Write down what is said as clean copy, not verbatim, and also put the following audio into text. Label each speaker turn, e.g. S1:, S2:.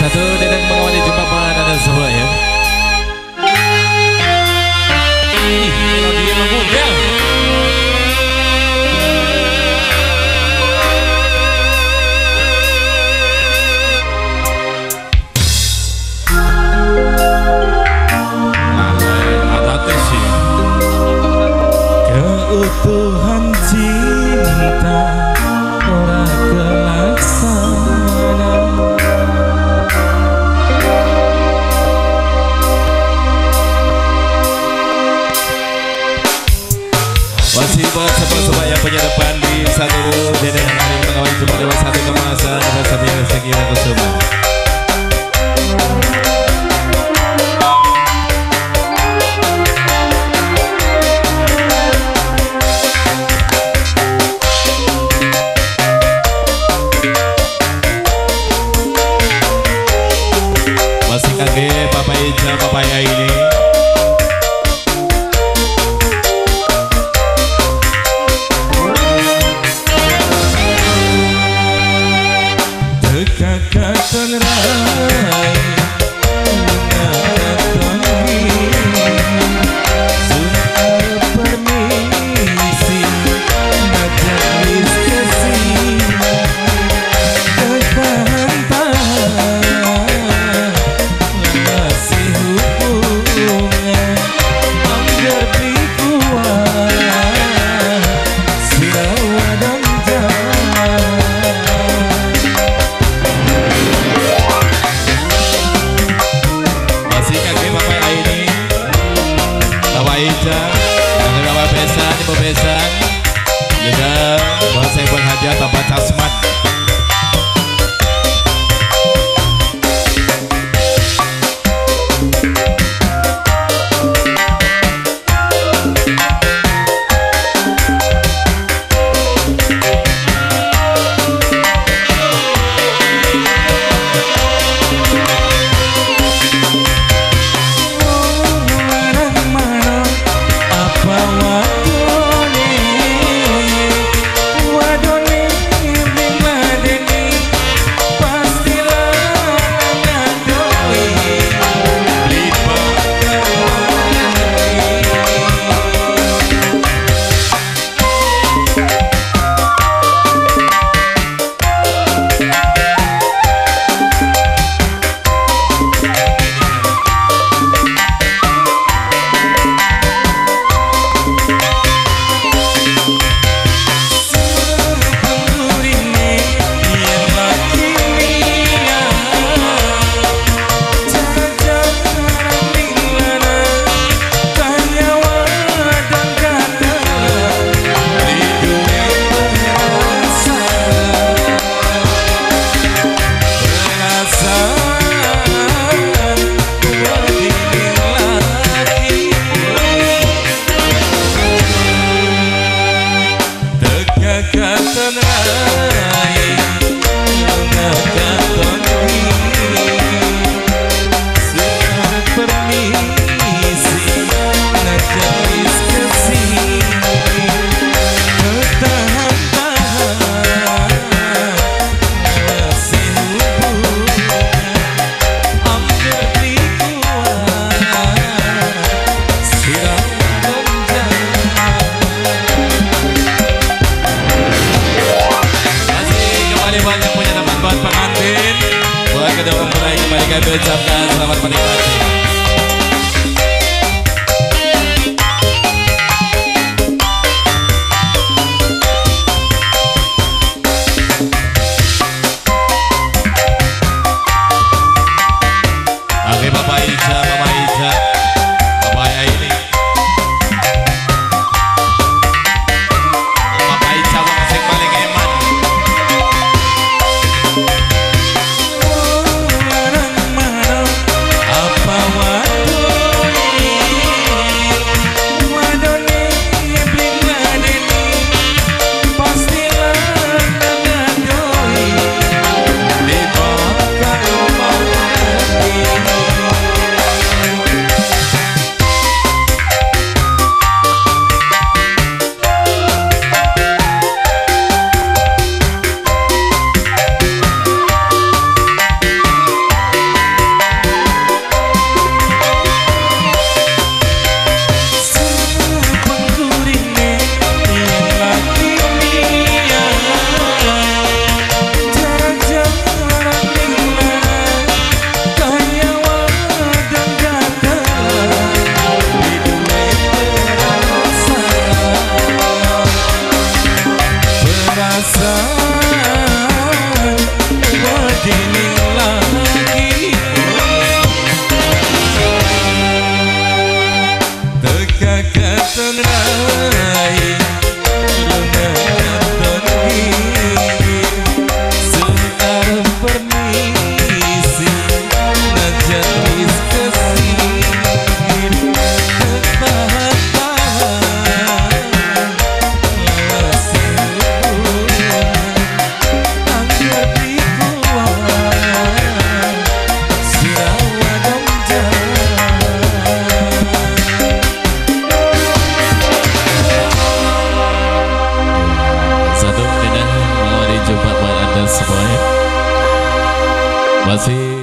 S1: satu dan mengawali jumpa pada semua ya. Ih, melodi yang muda.
S2: Keutuhan cinta ora kelaksana.
S1: Masih buat semua yang punya depan di satu dan yang hari mengawali jumpa dewa satu kemasan bersama yang segini kusuma. Masih kaget Papa Ija, Papa Ya ini.
S2: Kekatan rai kekatan sudah permisi majelis kesini ketahan masih hubungan hampir dikuat sirawa dan jalan. Jangan bawa besan, ibu besan juga buat saya buat hadiah Bapak Tasman. Kekatan rai kekatan sudah permisi majelis kesini ketahan-tahan masih hubungan hampir dikuat sirawa dan jalan. Yang punya tempat buat pengantin, buat kedua mempelai kembali kami ucapkan selamat menikmati. Oke Bapak Ija, Bapak Ija, Bapak Ya ini. Bapak Ija yang paling eman. Apa
S1: Masih